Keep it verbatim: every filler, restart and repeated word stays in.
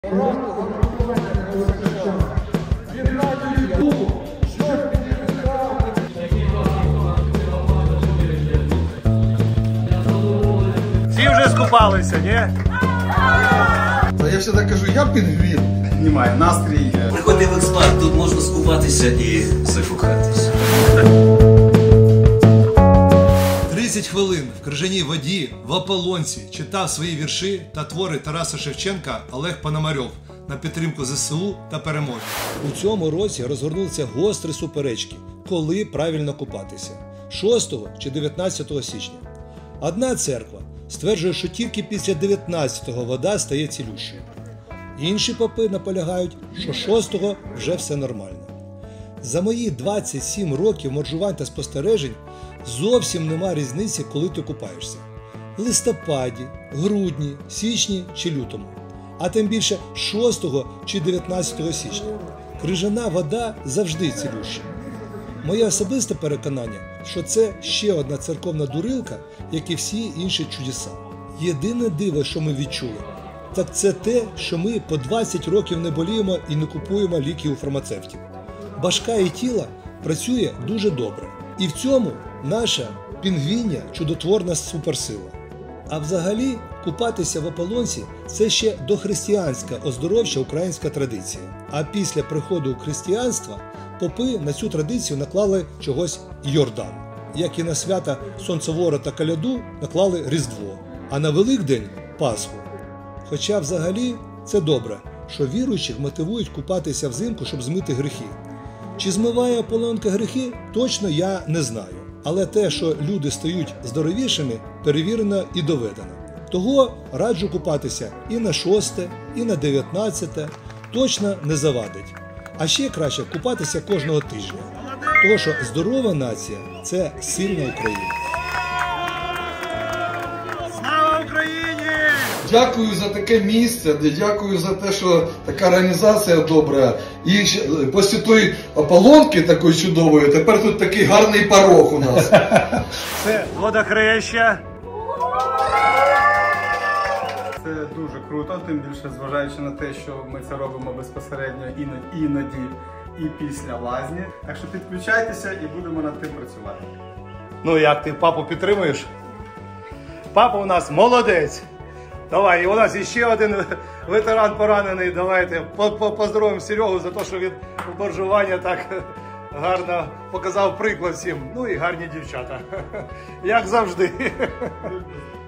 Всі вже скупалися, ні? Та я завжди кажу, я пінгвін. Немає настрій. Приходи в експарт, тут можна скупатися і зафукатися. тридцять хвилин в крижаній воді в ополонці читав свої вірші та твори Тараса Шевченка Олег Пономарьов на підтримку зе се у та перемоги. У цьому році розгорнуться гострі суперечки, коли правильно купатися – шостого чи дев'ятнадцятого січня. Одна церква стверджує, що тільки після дев'ятнадцятого вода стає цілющою. Інші попи наполягають, що шостого вже все нормально. За мої двадцять сім років моржувань та спостережень зовсім нема різниці, коли ти купаєшся. В листопаді, грудні, січні чи лютому. А тим більше шостого чи дев'ятнадцятого січня. Крижана вода завжди цілюща. Моє особисте переконання, що це ще одна церковна дурилка, як і всі інші чудеса. Єдине диво, що ми відчули, так це те, що ми по двадцять років не боліємо і не купуємо ліки у фармацевтів. Башка і тіло працює дуже добре. І в цьому наша пінгвіння чудотворна суперсила. А взагалі, купатися в ополонці – це ще дохристиянська оздоровча українська традиція. А після приходу християнства попи на цю традицію наклали чогось Йордан. Як і на свята Сонцевора та Коляду наклали Різдво, а на Великдень – Пасху. Хоча взагалі це добре, що віруючих мотивують купатися взимку, щоб змити гріхи. Чи змиває ополонка гріхи, точно я не знаю. Але те, що люди стають здоровішими, перевірено і доведено. Того раджу купатися і на шосте, і на дев'ятнадцяте, точно не завадить. А ще краще купатися кожного тижня. Тому що здорова нація – це сильна Україна. Слава Україні! Дякую за таке місце, дякую за те, що така організація добра. І після тої ополонки такої чудової, тепер тут такий гарний порог у нас. Це водохреща. Це дуже круто, тим більше зважаючи на те, що ми це робимо безпосередньо іноді, іноді і після лазні. Так що підключайтеся і будемо над тим працювати. Ну як, ти папу підтримуєш? Папа у нас молодець. Давай, і у нас ще один ветеран поранений. Давайте поздоровимо Серегу за те, що він у моржуванні так гарно показав приклад всім. Ну і гарні дівчата. Як завжди.